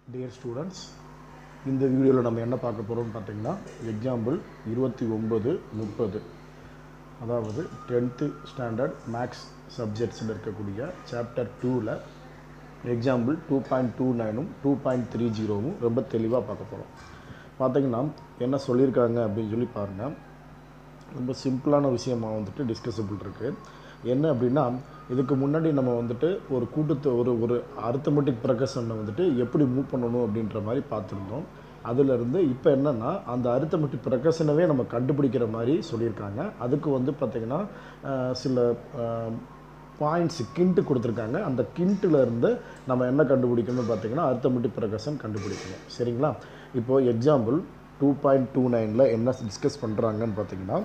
Dear students, இந்த வீடியோவில் நம்ம என்ன பார்க்க போகிறோம்னு பார்த்தீங்கன்னா எக்ஸாம்பிள் 29-30 அதாவது 10th ஸ்டாண்டர்ட் மேக்ஸ் சப்ஜெக்ட்ஸில் இருக்கக்கூடிய சாப்டர் 2ல் எக்ஸாம்பிள் 2.29ம் 2.30ம் ரொம்ப தெளிவாக பார்க்க போகிறோம். பார்த்தீங்கன்னா என்ன சொல்லியிருக்காங்க அப்படின்னு சொல்லி பாருங்கள். ரொம்ப சிம்பிளான விஷயமாக வந்துட்டு டிஸ்கஸபிள் இருக்குது. என்ன அப்படின்னா, இதுக்கு முன்னாடி நம்ம வந்துட்டு ஒரு கூட்டத்தை ஒரு அரித்மெட்டிக் ப்ரொக்ரெஷனை வந்துட்டு எப்படி மூவ் பண்ணணும் அப்படின்ற மாதிரி பார்த்துருந்தோம். அதிலிருந்து இப்போ என்னென்னா அந்த அரித்மெட்டிக் ப்ரொக்ரெஷனவே நம்ம கண்டுபிடிக்கிற மாதிரி சொல்லியிருக்காங்க. அதுக்கு வந்து பார்த்திங்கன்னா சில பாயிண்ட்ஸ் கிண்ட்டு கொடுத்துருக்காங்க. அந்த கிண்ட்டிலேருந்து நம்ம என்ன கண்டுபிடிக்கணும்னு பார்த்திங்கன்னா அரித்மெட்டிக் ப்ரொக்ரெஷன் கண்டுபிடிக்கணும். சரிங்களா? இப்போது எக்ஸாம்பிள் 2.29ல் என்ன டிஸ்கஸ் பண்ணுறாங்கன்னு பார்த்திங்கன்னா,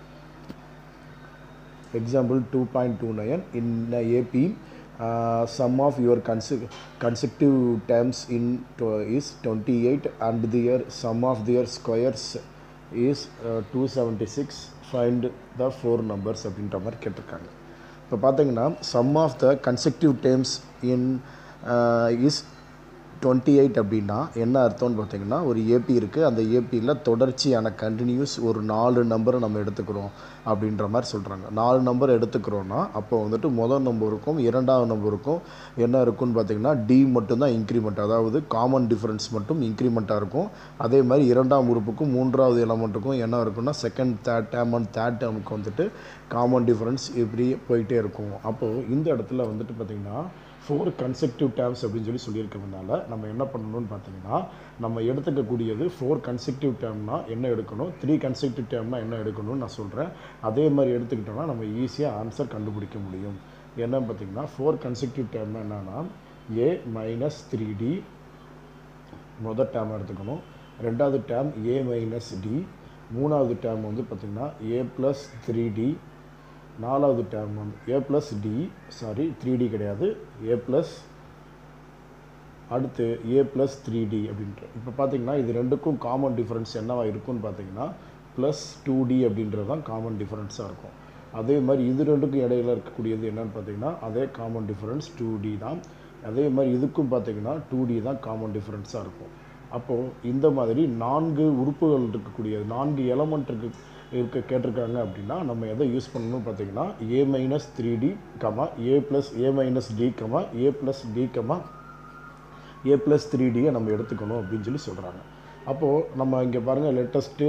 example 2.29 in AP sum of your consecutive terms is 28 and their sum of their squares is 276. find the four numbers அப்படின்ற மாதிரி கேட்டிருக்காங்க. இப்போ பார்த்தீங்கன்னா sum of the consecutive terms in is 28 அப்படின்னா என்ன அர்த்தம்னு பார்த்தீங்கன்னா, ஒரு ஏபி இருக்குது. அந்த ஏபியில் தொடர்ச்சியான கண்டினியூஸ் ஒரு 4 நம்பரை நம்ம எடுத்துக்கிறோம் அப்படின்ற மாதிரி சொல்கிறாங்க. 4 நம்பர் எடுத்துக்கிறோன்னா அப்போ வந்துட்டு முதல் நம்பருக்கும் இரண்டாவது நம்பருக்கும் என்ன இருக்குன்னு பார்த்தீங்கன்னா டி மட்டும்தான் இன்க்ரிமெண்ட், அதாவது காமன் டிஃப்ரென்ஸ் மட்டும் இன்க்ரிமெண்ட்டாக இருக்கும். அதே மாதிரி இரண்டாம் உறுப்புக்கும் மூன்றாவது எலமெண்ட்டுக்கும் என்ன இருக்குன்னா second third term and third டேர்முக்கு வந்துட்டு காமன் டிஃப்ரென்ஸ் இப்படி போயிட்டே இருக்கும். அப்போது இந்த இடத்துல வந்துட்டு பார்த்திங்கன்னா 4 consecutive terms அப்படின்னு சொல்லியிருக்கிறதுனால நம்ம என்ன பண்ணணும்னு பார்த்தீங்கன்னா, நம்ம எடுத்துக்கக்கூடியது 4 consecutive termனா என்ன எடுக்கணும், 3 consecutive termனா என்ன எடுக்கணும்னு நான் சொல்கிறேன். அதே மாதிரி எடுத்துக்கிட்டோம்னா நம்ம ஈஸியாக ஆன்சர் கண்டுபிடிக்க முடியும். என்னன்னு பார்த்தீங்கன்னா 4 consecutive termனா என்னென்னா a மைனஸ் 3d முதல் டேர்ம் எடுத்துக்கணும். ரெண்டாவது டேர்ம் a மைனஸ் d, மூணாவது டேர்ம் வந்து பார்த்திங்கன்னா a ப்ளஸ் 3d, நாலாவது டேர்ம் வந்து a plus D, sorry 3d கிடையாது, a ப்ளஸ் அடுத்து a ப்ளஸ் 3d அப்படின்ற. இப்போ பார்த்தீங்கன்னா இது ரெண்டுக்கும் காமன் டிஃப்ரென்ஸ் என்னவா இருக்குன்னு பார்த்தீங்கன்னா ப்ளஸ் 2d அப்படின்றது தான் காமன் டிஃப்ரென்ஸாக இருக்கும். அதே மாதிரி இது ரெண்டுக்கும் இடையில இருக்கக்கூடியது என்னன்னு பார்த்தீங்கன்னா அதே காமன் டிஃப்ரென்ஸ் 2d தான். அதே மாதிரி இதுக்கும் பார்த்தீங்கன்னா 2d தான் காமன் டிஃப்ரென்ஸாக இருக்கும். அப்போது இந்த மாதிரி 4 உறுப்புகள் இருக்கக்கூடியது, 4 எலமெண்ட் கேட்டிருக்காங்க அப்படின்னா நம்ம எதை யூஸ் பண்ணணும்னு பார்த்தீங்கன்னா a minus 3d a plus a minus d a plus d a plus 3dயை நம்ம எடுத்துக்கணும் அப்படின்னு சொல்கிறாங்க. அப்போது நம்ம இங்கே பாருங்கள், let us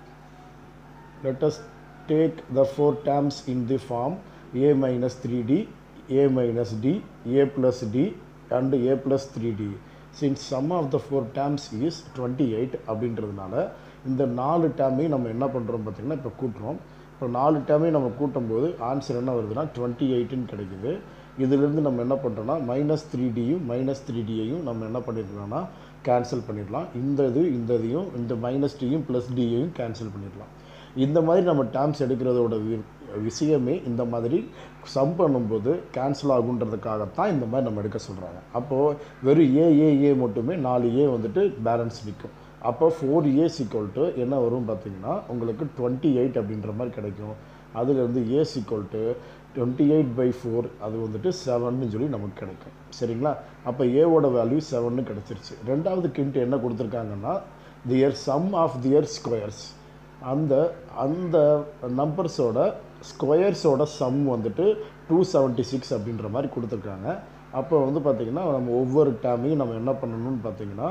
take the 4 terms in the form a minus 3d, a minus d, a plus d and a plus 3d. since sum of the 4 terms is 28 அப்படின்றதுனால இந்த 4 டேர்மையும் நம்ம என்ன பண்ணுறோம் பார்த்திங்கன்னா இப்போ கூட்டுறோம். இப்போ 4 டேர்மையும் நம்ம கூட்டும்போது ஆன்சர் என்ன வருதுன்னா 28ன்னு கிடைக்குது. இதிலிருந்து நம்ம என்ன பண்ணுறோன்னா மைனஸ் 3டியும் மைனஸ் 3டியையும் நம்ம என்ன பண்ணிடலாம்னா கேன்சல் பண்ணிடலாம். இதையும் இந்த மைனஸ் டியும் ப்ளஸ் டியையும் கேன்சல் பண்ணிடலாம். இந்த மாதிரி நம்ம டேர்ம்ஸ் எடுக்கிறதோட விஷயமே இந்த மாதிரி சம் பண்ணும்போது கேன்சல் ஆகுன்றதுக்காகத்தான் இந்த மாதிரி நம்ம எடுக்க சொல்கிறாங்க. அப்போது வெறும் ஏ மட்டுமே 4a வந்துட்டு பேலன்ஸ் நிற்கும். அப்போ 4a = என்ன வரும் பார்த்தீங்கன்னா உங்களுக்கு 28 அப்படின்ற மாதிரி கிடைக்கும். அதுலேருந்து a = 28/4 அது வந்துட்டு 7ன்னு சொல்லி நமக்கு கிடைக்கும். சரிங்களா? அப்போ ஏவோட வேல்யூ 7ன்னு கிடச்சிருச்சு. ரெண்டாவது கிண்ட் என்ன கொடுத்துருக்காங்கன்னா their sum of their squares, அந்த நம்பர்ஸோட ஸ்கொயர்ஸோட சம் வந்துட்டு 276 அப்படின்ற மாதிரி கொடுத்துருக்காங்க. அப்போ வந்து பார்த்திங்கன்னா நம்ம ஒவ்வொரு டேர்மையும் நம்ம என்ன பண்ணணும்னு பார்த்தீங்கன்னா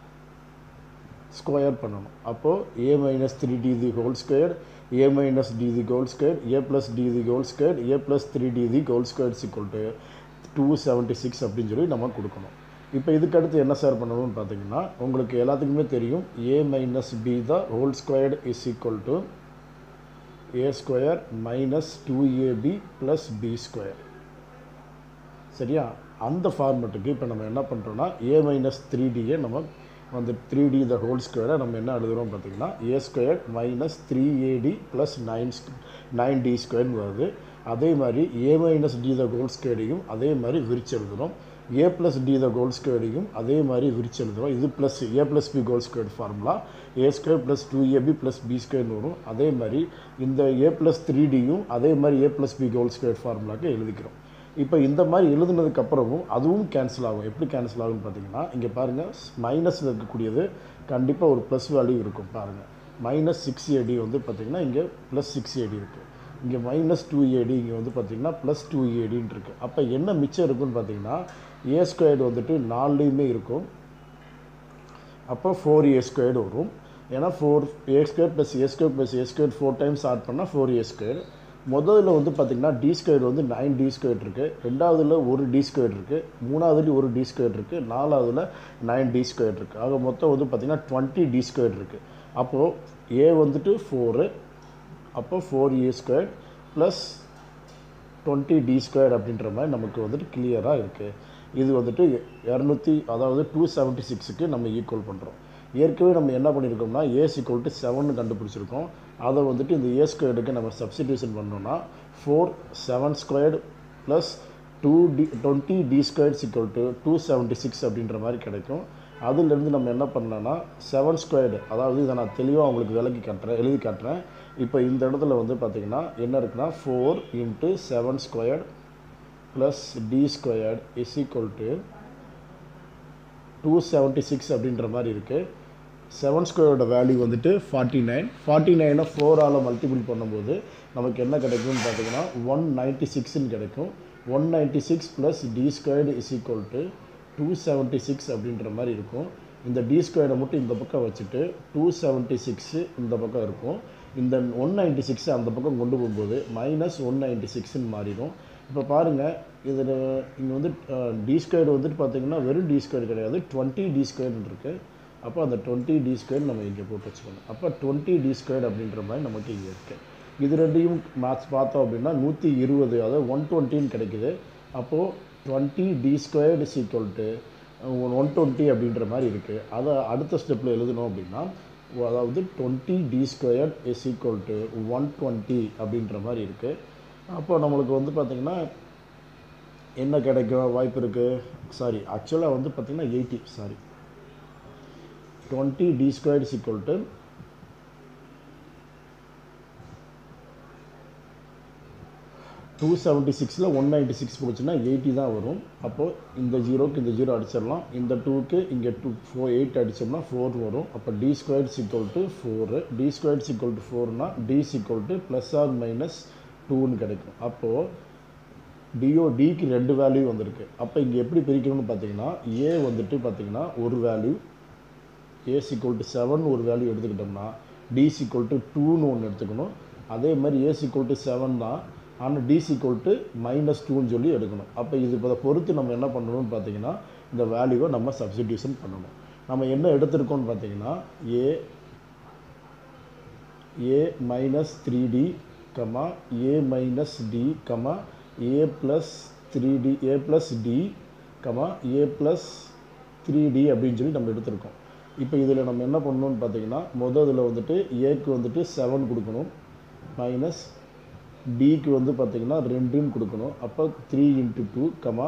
ஸ்கொயர் பண்ணணும். அப்போது a minus 3d the whole square, a minus d the whole square, a plus d the whole square, a plus 3d the whole square = 276 அப்படின்னு சொல்லி நம்ம கொடுக்கணும். இப்போ இதுக்கு அடுத்து என்ன சார் பண்ணணும்னு பார்த்தீங்கன்னா உங்களுக்கு எல்லாத்துக்குமே தெரியும் a minus b the whole square is equal to a square minus 2ab plus b square. சரியா? அந்த ஃபார்மெட்டுக்கு இப்போ நம்ம என்ன பண்ணுறோன்னா a மைனஸ் 3dயை நம்ம வந்து 3d த ஹோல் ஸ்கொயரை நம்ம என்ன எழுதுகிறோம் பார்த்தீங்கன்னா a square minus 3ad plus 9d ஸ்கொயர்னு வருது. அதே மாதிரி a minus d the whole ஸ்கொயரையும் அதே மாதிரி விரிச்சு எழுதுகிறோம். a plus d the whole ஸ்கொயரையும் அதே மாதிரி விரிச்சு எழுதுகிறோம். இது plus a plus b whole square formula a square plus 2ab plus b ஸ்கொயர்னு வரும். அதே மாதிரி இந்த a ப்ளஸ் 3dயும் அதே மாதிரி a plus b whole square ஃபார்முலாவுக்கு எழுதிக்கிறோம். இப்போ இந்த மாதிரி எழுதுனதுக்கப்புறமும் அதுவும் கேன்சல் ஆகும். எப்படி கேன்சல் ஆகும்னு பார்த்தீங்கன்னா இங்கே பாருங்கள், மைனஸில் இருக்கக்கூடியது கண்டிப்பாக ஒரு ப்ளஸ் வேல்யூ இருக்கும். பாருங்கள், மைனஸ் 6AD வந்து பார்த்திங்கன்னா இங்கே ப்ளஸ் 6AD இருக்குது. இங்கே மைனஸ் 2AD இங்கே வந்து பார்த்திங்கன்னா ப்ளஸ் 2ADன்னு இருக்குது. அப்போ என்ன மிச்சம் இருக்குன்னு பார்த்தீங்கன்னா ஏ ஸ்கொயர்டு வந்துட்டு 4லேயுமே இருக்கும். அப்போ 4A² வரும். ஏன்னா 4A² + A² + A² 4 times add பண்ணால் 4A². முதல்ல வந்து பார்த்திங்கன்னா D² வந்து 9D² இருக்குது. ரெண்டாவதுல ஒரு D² இருக்குது. மூணாவதுலேயும் ஒரு D² இருக்குது. நாலாவதுல 9D² இருக்குது. ஆக மொத்தம் வந்து பார்த்திங்கன்னா 20D² இருக்குது. அப்போது A வந்துட்டு 4, அப்போ 4A² ப்ளஸ் 20D² அப்படின்ற மாதிரி நமக்கு வந்துட்டு கிளியராக இருக்குது. இது வந்துட்டு 276க்கு நம்ம ஈக்குவல் பண்ணுறோம். ஏற்கனவே நம்ம என்ன பண்ணியிருக்கோம்னா A = 7 கண்டுபிடிச்சிருக்கோம். அதை வந்துட்டு இந்த A² நம்ம சப்ஸ்டிடியூஷன் பண்ணோம்னா 4/7² ப்ளஸ் 20D² = 276 அப்படின்ற மாதிரி கிடைக்கும். அதுலேருந்து நம்ம என்ன பண்ணலாம்னா 7², அதாவது இதை நான் தெளிவாக உங்களுக்கு எழுதி காட்டுறேன். இப்போ இந்த இடத்துல வந்து பார்த்திங்கன்னா என்ன இருக்குன்னா 4 × 7² ப்ளஸ் D² = 276 அப்படின்ற மாதிரி இருக்குது. 7² வேல்யூ வந்துட்டு 49. 49 4ஆல் மல்டிபிள் பண்ணும்போது நமக்கு என்ன கிடைக்கும்னு பார்த்தீங்கன்னா 196ன்னு கிடைக்கும். 196 ப்ளஸ் D² = 276 அப்படின்ற மாதிரி இருக்கும். இந்த D² மட்டும் இந்த பக்கம் வச்சுட்டு 276 இந்த பக்கம் இருக்கும். இந்த 196 அந்த பக்கம் கொண்டு போகும்போது மைனஸ் 196ன்னு மாறிடும். இப்போ பாருங்கள், இதில் இங்கே வந்து D² வந்துட்டு பார்த்திங்கன்னா வெறும் D² கிடையாது, 20D² இருக்குது. அப்போ அந்த 20D² நம்ம இங்கே போட்டு வச்சுக்கணும். அப்போ 20D² அப்படின்ற மாதிரி நமக்கு இங்கே இருக்குது. இது ரெண்டையும் மேட்ச் பார்த்தோம் அப்படின்னா 120, அதாவது 120ன்னு கிடைக்குது. அப்போது 20D² = 120 அப்படின்ற மாதிரி இருக்குது. அதை அடுத்த ஸ்டெப்பில் எழுதணும் அப்படின்னா, அதாவது 20D² = 120 அப்படின்ற மாதிரி இருக்குது. அப்போ நம்மளுக்கு வந்து பார்த்திங்கன்னா என்ன கிடைக்கும் வாய்ப்பு இருக்குது? ஆக்சுவலாக வந்து பார்த்திங்கன்னா 80. 20D² = 276ல் 196 போச்சுன்னா 80 தான் வரும். அப்போது இந்த 0க்கு இந்த 0 அடிச்சிடலாம். இந்த 2க்கு இங்கே 8 அடித்தோம்னா 4 வரும். அப்போ D² = 4. D² = 4னா D = +or-2ன்னு கிடைக்கும். அப்போது Dக்கு 2 வேல்யூ வந்திருக்கு. அப்போ இங்கே எப்படி பிரிக்கணும்னு பார்த்தீங்கன்னா A வந்துட்டு பார்த்திங்கன்னா ஒரு வேல்யூ, A = 7 ஒரு வேல்யூ எடுத்துக்கிட்டோம்னா D = 2ன்னு ஒன்று எடுத்துக்கணும். அதே மாதிரி A = 7 தான், ஆனால் D = -2ன்னு சொல்லி எடுக்கணும். அப்போ இது இதை பொறுத்து நம்ம என்ன பண்ணணும்னு பார்த்தீங்கன்னா இந்த வேல்யூவை நம்ம சப்ஸ்டிடியூஷன் பண்ணணும். நம்ம என்ன எடுத்திருக்கோம்னு பார்த்தீங்கன்னா A -3D, A -D, A + 3D, A + D, A + 3D அப்படின்னு சொல்லி நம்ம எடுத்திருக்கோம். இப்போ இதில் நம்ம என்ன பண்ணணும்னு பார்த்தீங்கன்னா முதல்ல வந்துட்டு Aக்கு வந்துட்டு 7 கொடுக்கணும், மைனஸ் Dக்கு வந்து பார்த்திங்கன்னா 2ன்னு கொடுக்கணும். அப்போ 3 × 2,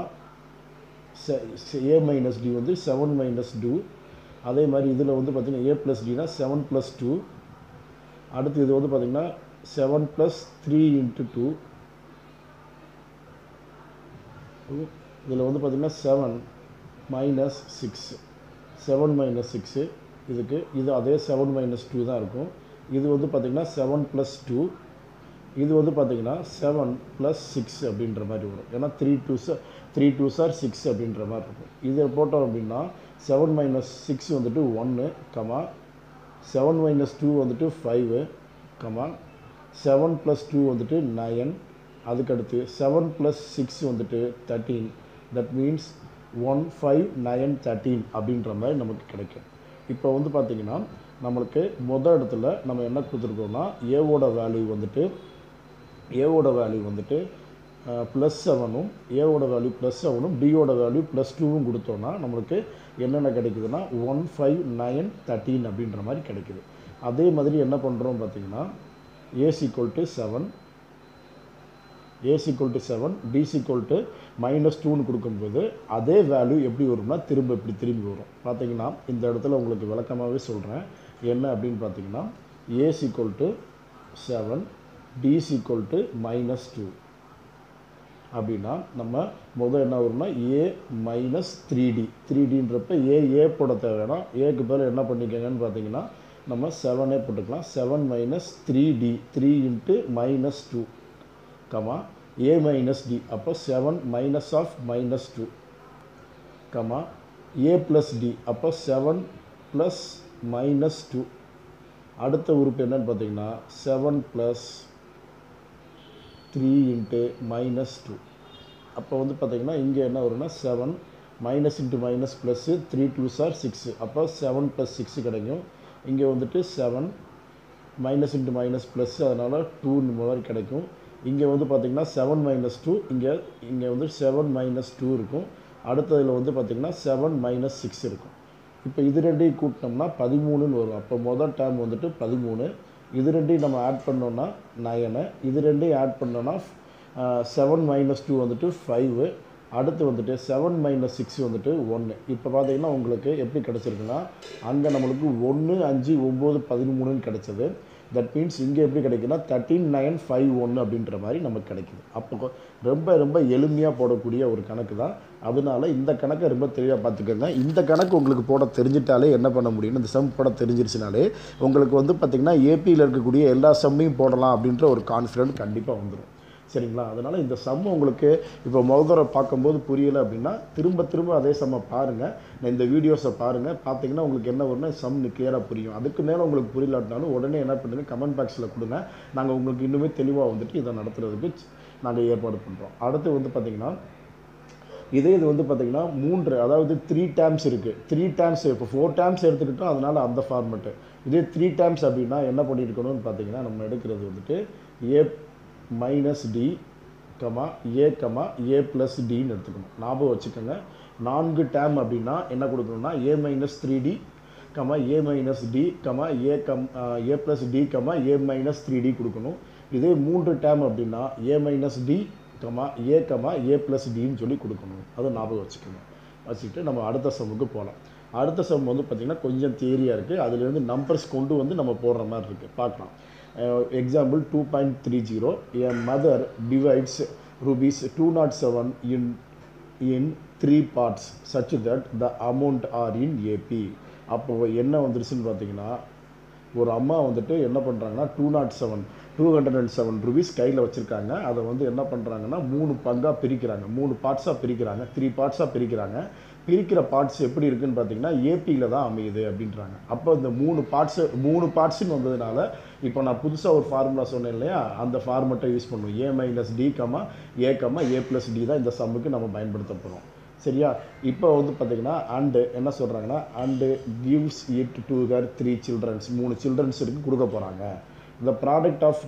A - D வந்து 7 - 2. அதே மாதிரி இதில் வந்து பார்த்திங்கன்னா A + Dனா 7 + 2. அடுத்து இது வந்து பார்த்திங்கன்னா 7 + 3 × 2. இதில் வந்து பார்த்திங்கன்னா 7 - 6, 7 - 6 இதுக்கு, இது அதே 7 - 2 தான் இருக்கும். இது வந்து பார்த்திங்கன்னா 7 + 2. இது வந்து பார்த்திங்கன்னா 7 + 6 அப்படின்ற மாதிரி வரும். ஏன்னா 3 2s are 6 அப்படின்ற மாதிரி இருக்கும். இதை போட்டோம் அப்படின்னா 7 - 6 வந்துட்டு 1, 7 - 2 வந்துட்டு 5, 7 + 2 வந்துட்டு 9. அதுக்கடுத்து 7 + 6 வந்துட்டு 13. தட் மீன்ஸ் 1 5 9 13 அப்படின்ற மாதிரி நமக்கு கிடைக்கும். இப்போ வந்து பார்த்திங்கன்னா நம்மளுக்கு முதல் இடத்துல நம்ம என்ன கொடுத்துருக்கோம்னா ஏவோட வேல்யூ வந்துட்டு +7ம், ஏவோட வேல்யூ +7ம், டியோட வேல்யூ +2ம் கொடுத்தோன்னா நம்மளுக்கு என்னென்ன கிடைக்குதுன்னா 1 5 9 13 அப்படின்ற மாதிரி கிடைக்குது. அதே மாதிரி என்ன பண்ணுறோம் பார்த்திங்கன்னா A = 7, D -2ன்னு கொடுக்கும்போது அதே வேல்யூ எப்படி வரும்னா திரும்பி வரும். பார்த்திங்கன்னா இந்த இடத்துல உங்களுக்கு விளக்கமாகவே சொல்கிறேன். என்ன அப்படின்னு பார்த்தீங்கன்னா A = 7, D = -2. அப்படின்னா நம்ம முதல் என்ன வரும்னா ஏ மைனஸ் 3D 3Dன்றப்ப ஏ போட தேவைன்னா ஏக்கு பேர் என்ன பண்ணிக்கங்கன்னு பார்த்தீங்கன்னா நம்ம 7 போட்டுக்கலாம் 7 minus 3D 3 into minus 2 comma A minus D அப்போ 7 minus of minus 2 comma A plus D அப்போ 7 ப்ளஸ் மைனஸ் 2 அடுத்த உறுப்பு என்னன்னு பார்த்தீங்கன்னா 7 ப்ளஸ் 3 இன்ட்டு மைனஸ் 2 அப்போ வந்து பார்த்தீங்கன்னா இங்கே என்ன வரும்னா 7 minus into minus plus 3 2s are 6 அப்போ 7 ப்ளஸ் 6 கிடைக்கும் இங்கே வந்துட்டு 7 மைனஸ் இன்ட்டு மைனஸ் ப்ளஸ் அதனால் 2 மாதிரி கிடைக்கும் இங்கே வந்து பார்த்திங்கன்னா 7 மைனஸ் 2 இங்கே வந்து 7 மைனஸ் 2 இருக்கும் அடுத்ததில் வந்து பார்த்திங்கன்னா 7 மைனஸ் 6 இருக்கும் இப்போ இது ரெண்டையும் கூட்டினோம்னா 13ன்னு வரும் அப்போ முதல் டேர்ம் வந்துட்டு 13 இது ரெண்டையும் நம்ம ஆட் பண்ணோன்னா 9 இது ரெண்டையும் ஆட் பண்ணோன்னா 7 மைனஸ் 2 வந்துட்டு 5 அடுத்து வந்துட்டு 7 மைனஸ் 6 வந்துட்டு 1 இப்போ பார்த்தீங்கன்னா உங்களுக்கு எப்படி கிடச்சிருக்குன்னா அங்கே நம்மளுக்கு 1 5 9 13ன்னு கிடச்சது தட் மீன்ஸ் இங்கே எப்படி கிடைக்குன்னா 13 9 5 1 அப்படின்ற மாதிரி நமக்கு கிடைக்குது அப்போ ரொம்ப எளிமையாக போடக்கூடிய ஒரு கணக்கு தான் அதனால இந்த கணக்கை ரொம்ப தெளிவாக பார்த்துக்கோங்க இந்த கணக்கு உங்களுக்கு போட தெரிஞ்சிட்டாலே என்ன பண்ண முடியும்னு இந்த சம் போட தெரிஞ்சிருச்சுனாலே உங்களுக்கு வந்து பார்த்திங்கன்னா ஏபியில் இருக்கக்கூடிய எல்லா சம்மையும் போடலாம் அப்படின்ற ஒரு கான்ஃபிடென்ட் கண்டிப்பாக வந்துடும் சரிங்களா அதனால் இந்த சம் உங்களுக்கு இப்போ முதல்ல பார்க்கும்போது புரியலை அப்படின்னா திரும்ப அதே சம்மை பாருங்கள் நான் இந்த வீடியோஸை பாருங்கள் பார்த்தீங்கன்னா உங்களுக்கு என்ன வரும்னா சம் கிளியராக புரியும் அதுக்கு மேலே உங்களுக்கு புரியலாட்டினாலும் உடனே என்ன பண்ணுங்கள் கமெண்ட் பாக்ஸில் கொடுங்க நாங்கள் உங்களுக்கு இன்னுமே தெளிவாக வந்துட்டு இதை நடத்துறதுக்கு நாங்கள் ஏற்பாடு பண்ணுறோம் அடுத்து வந்து பார்த்திங்கன்னா இது வந்து பார்த்திங்கன்னா 3 அதாவது 3 டேர்ம்ஸ் இருக்குது 3 டேர்ம்ஸ் இப்போ 4 டேர்ம்ஸ் எடுத்துக்கிட்டோம் அதனால் அந்த ஃபார்மெட்டு இதே 3 டேர்ம்ஸ் அப்படின்னா என்ன பண்ணியிருக்கணும்னு பார்த்தீங்கன்னா நம்ம எடுக்கிறது வந்துட்டு A minus D A plus டின்னு எடுத்துக்கணும் ஞாபகம் வச்சுக்கோங்க 4 டேர்ம் அப்படின்னா என்ன கொடுக்கணும்னா A minus 3D A minus D A plus D A minus 3D கொடுக்கணும் இதே 3 டேர்ம் அப்படின்னா A minus D A plus டின்னு சொல்லி கொடுக்கணும் அதை ஞாபகம் வச்சுக்கிட்டு நம்ம அடுத்த சம்முக்கு போகலாம் அடுத்த சம் வந்து பார்த்திங்கன்னா கொஞ்சம் தியரியாக இருக்குது அதுலேருந்து நம்பர்ஸ் கொண்டு வந்து நம்ம போடுற மாதிரி இருக்குது பார்க்கலாம் example 2.30 a mother divides rupees 207 in 3 parts such that the amount are in AP அப்போ என்ன வந்துருச்சுன்னு பார்த்தீங்கன்னா ஒரு அம்மா வந்துட்டு என்ன பண்ணுறாங்கன்னா 207 rupees கையில் வச்சுருக்காங்க அதை வந்து என்ன பண்ணுறாங்கன்னா 3 பங்காக பிரிக்கிறாங்க 3 பார்ட்ஸாக பிரிக்கிறாங்க 3 பார்ட்ஸாக பிரிக்கிற பார்ட்ஸ் எப்படி இருக்குன்னு பார்த்தீங்கன்னா ஏபியில் தான் அமையுது அப்படின்றாங்க அப்போ இந்த 3 பார்ட்ஸ்ன்னு வந்ததுனால இப்போ நான் புதுசாக ஒரு ஃபார்முலா சொன்னேன் இல்லையா அந்த ஃபார்மெட்டை யூஸ் பண்ணுவோம் A minus D A plus D தான் இந்த சம்முக்கு நம்ம பயன்படுத்த போகிறோம் சரியா இப்போ வந்து பார்த்தீங்கன்னா அண்டு என்ன சொல்கிறாங்கன்னா and gives it to her 3 childrens 3 சில்ட்ரன்ஸுக்கு கொடுக்க போகிறாங்க the product of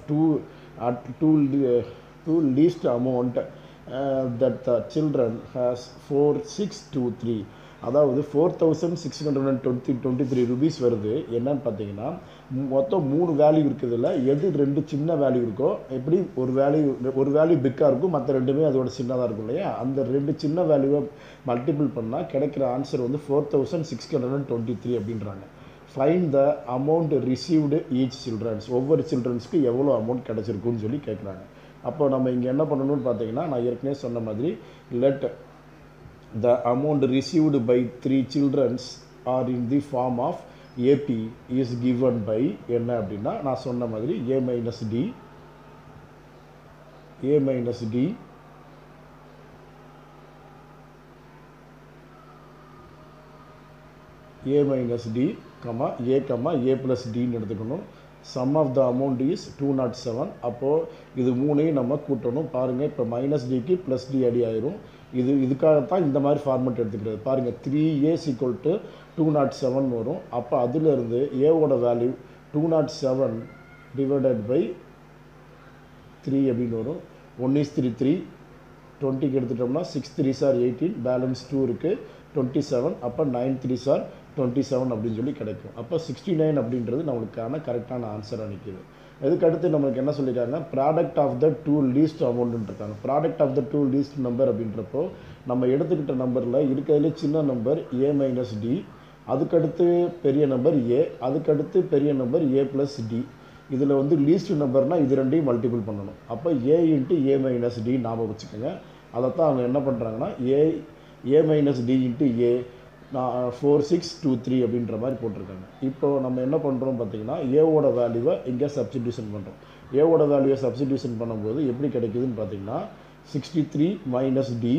two least amount that the children has 4623 அதாவது 4623 ரூபீஸ் வருது என்னன்னு பார்த்தீங்கன்னா மொத்தம் 3 வேல்யூ இருக்குதுல்ல எது 2 சின்ன வேல்யூ இருக்கோ எப்படி ஒரு வேல்யூ பிக்காக இருக்கும் மற்ற ரெண்டுமே அதோட சின்னதாக இருக்கும் இல்லையா அந்த 2 சின்ன வேல்யூவை மல்டிபிள் பண்ணால் கிடைக்கிற ஆன்சர் வந்து 4623 அப்படின்றாங்க find the amount received each childrens ஒவ்வொரு சில்ட்ரன்ஸ்க்கு எவ்வளோ அமௌண்ட் கிடச்சிருக்குன்னு சொல்லி கேட்குறாங்க அப்போ நம்ம இங்கே என்ன பண்ணணும்னு பார்த்தீங்கன்னா நான் ஏற்கனவே சொன்ன மாதிரி let the amount received by 3 childrens are in the form of AP is given by என்ன அப்படின்னா நான் சொன்ன மாதிரி A minus D A minus D A plus டின்னு எடுத்துக்கணும் sum of the amount is 207 அப்போது இது 3ஐயும் நம்ம கூட்டணும் பாருங்கள் இப்போ மைனஸ் டிக்கு ப்ளஸ் டி அடி ஆயிரும் இதுக்காகத்தான் இந்த மாதிரி ஃபார்மெட் எடுத்துக்கிறது பாருங்கள் 3A = 207 வரும் அப்போ அதிலிருந்து ஏவோட வேல்யூ 207 டிவைடட் பை 3 அப்படின்னு வரும் 1:3 20க்கு எடுத்துட்டோம்னா 6 3s are 18 பேலன்ஸ் 2 இருக்குது 27 அப்போ 9 3s are 27 அப்படின்னு சொல்லி கிடைக்கும் அப்போ 69 அப்படின்றது நம்மளுக்கான கரெக்டான ஆன்சராக நிற்கிது இதுக்கு அடுத்து நமக்கு என்ன சொல்லியிருக்காங்க ப்ராடக்ட் ஆஃப் த 2 லீஸ்ட் அமௌண்ட்டுன்னு இருக்காங்க product of the 2 least number அப்படின்றப்போ நம்ம எடுத்துக்கிட்ட நம்பரில் இருக்கிறதுலே சின்ன நம்பர் ஏ மைனஸ் டி அதுக்கடுத்து பெரிய நம்பர் ஏ அதுக்கடுத்து பெரிய நம்பர் ஏ ப்ளஸ் டி இதில் வந்து லீஸ்ட் நம்பர்னால் இது ரெண்டையும் மல்டிபிள் பண்ணணும் அப்போ A into A minus D ஞாபகம் வச்சுக்கோங்க அதைத்தான் அவங்க என்ன பண்ணுறாங்கன்னா A minus D into A 4623 அப்படின்ற மாதிரி போட்டிருக்காங்க. இப்போ நம்ம என்ன பண்ணுறோம் பார்த்தீங்கன்னா ஏவோட வேல்யூவை இங்கே சப்ஸ்டிடியூஷன் பண்ணுறோம். ஏவோட வேல்யூவை சப்ஸ்டிடியூஷன் பண்ணும்போது எப்படி கிடைக்குதுன்னு பார்த்தீங்கன்னா 63 minus D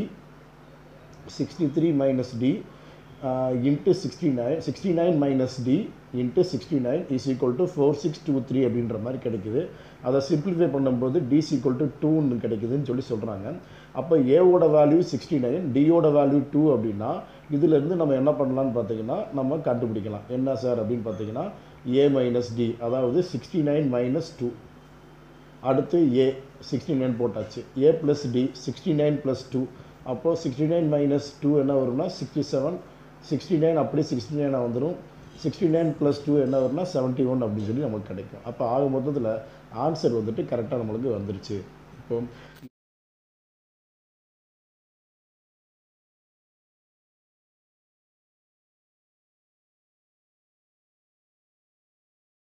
into 69 minus D into 69 is equal to 4623 அப்படின்ற மாதிரி கிடைக்குது. அதை சிம்பிளிஃபை பண்ணும்போது டி ஈக்குவல் டு 2ன்னு கிடைக்குதுன்னு சொல்கிறாங்க. அப்போ ஏவோட வேல்யூ 69, டியோட வேல்யூ 2 அப்படின்னா இதுலேருந்து நம்ம என்ன பண்ணலான்னு பார்த்தீங்கன்னா நம்ம கண்டுபிடிக்கலாம். என்ன சார் அப்படின்னு பார்த்தீங்கன்னா ஏ மைனஸ் டி, அதாவது 69 மைனஸ் 2, அடுத்து ஏ 69 போட்டாச்சு, ஏ ப்ளஸ் டி 69 ப்ளஸ் 2, அப்போது 69 மைனஸ் 2 என்ன வரும்னா 67, 69 அப்படியே 69 வந்துடும், 69 ப்ளஸ் 2 என்ன வரும்னா 71 அப்படின்னு சொல்லி நமக்கு கிடைக்கும். அப்போ ஆக மொத்தத்தில் ஆன்சர் வந்துட்டு கரெக்டாக நம்மளுக்கு வந்துருச்சு. இப்போ